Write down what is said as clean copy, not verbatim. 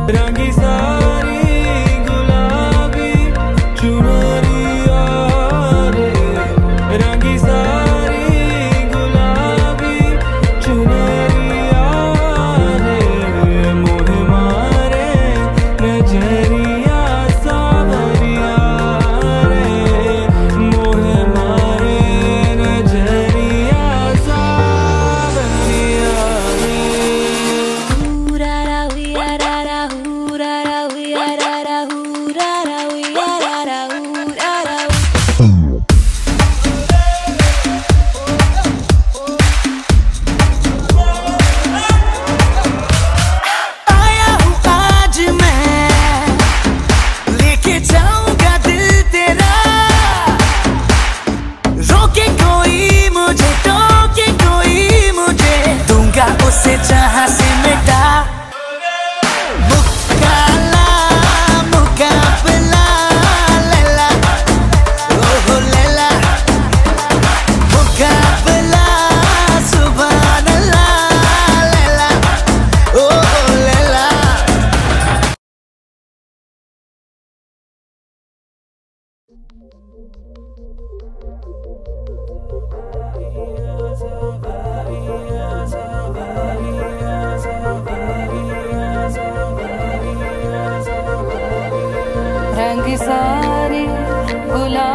रंगी सारी गुलाबी चुनरिया रे, रंगी सारी गुलाबी चुनरिया रे, मोह मारे नजरिया सावरिया रे, मोह मारे नजरिया सावरिया रे। आया हूँ आज मैं, लेके जाऊंगा दिल तेरा, रोके कोई मुझे, टोके कोई मुझे, दूंगा उसे जहां से मिटा। मुकाला मुकाबला लैला, ओहो लैला, मुकाबला सुभान अल्लाह लैला, ओहो लैला। रंग सारी गुलाबी